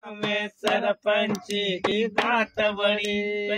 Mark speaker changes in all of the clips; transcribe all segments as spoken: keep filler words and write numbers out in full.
Speaker 1: में सरपंच की बात बड़ी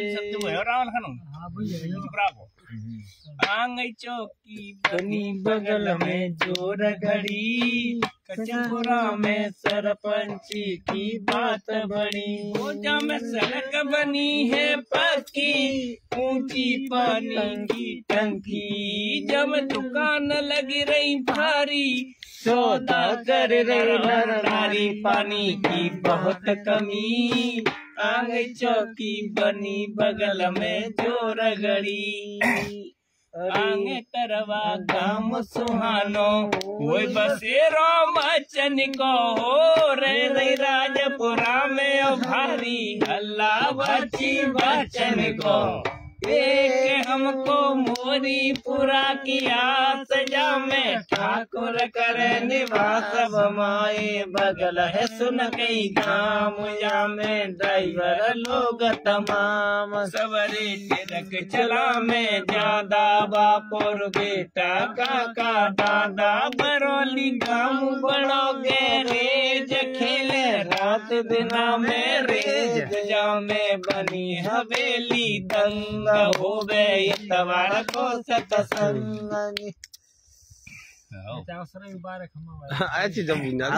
Speaker 1: आंग चौकी बनी बगल में जोर घड़ी कचपुरा में सरपंच की बात बड़ी गोजा में सड़क बनी है पक्की ऊंची पानी की टंकी जब दुकान लगी रही भारी सौदा कर रही भंडारी पानी की बहुत कमी आंग चौकी बनी बगल में जोर घड़ी आंग तरवा गाम सुहानो कोई बसेरो मचन को हो रे रे राजपुरा में भारी अल्लाह बची बचन को एक हमको मोरी पूरा किया सजा में ठाकुर करे निवास भमाए बगल है सुन कई गाँव जा में ड्राइवर लोग तमाम सवरे तिरक चला में ज्यादा बापुर बेटा काका दादा बरौली गाँव बड़ो गैरेज खेले रात दिना में रेज जा में बनी हवेली दंग होवे इतवार को सतसंग
Speaker 2: अच्छी जमीन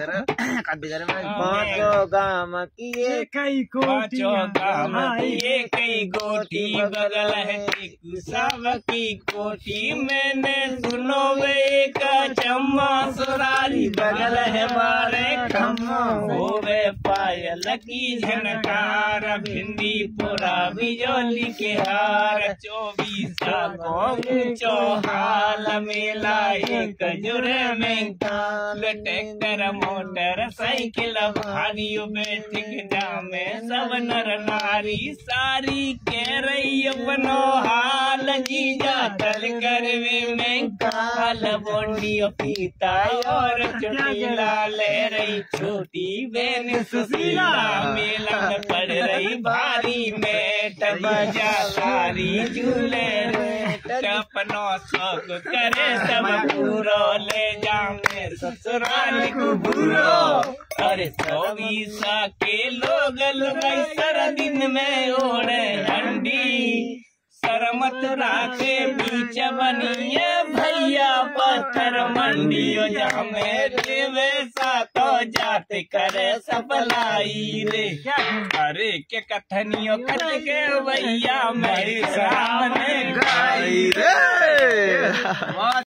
Speaker 1: पांचों गाम किए कई कोटी गाम किए कई गोटी बगल है सब की कोठी मैंने सुनो वे का चम्मा सुरारी बगल है बारे खम्मा होवे पायल की झनकार भिंडी पूरा बिजोली के हार चौबीस ऊंचो हाल मेला जुरे में ट्रैक्टर मोटर साइकिल भारी बैठक जामे सब नर नारी सारी कह रही अपनो हाल जीजा तल करवे में काल बोंडी पीता और चुटीला ले रही छोटी बहन सुशीला मेला में पड़ रही भारी मेट बजा सारी झूले अपनो शौक करे सब पूरो ले जामे ससुराल को भूरो अरे चौबीसा के लोग लुगाई सर दिन में ओढ़े हंडी सरमत राखे बीच बनिए भैया पत्थर मंडियो जामे देवे सातो जाते करे सपलाई रे अरे के कथनियों कट के भैया मेरे सामने गाई रे।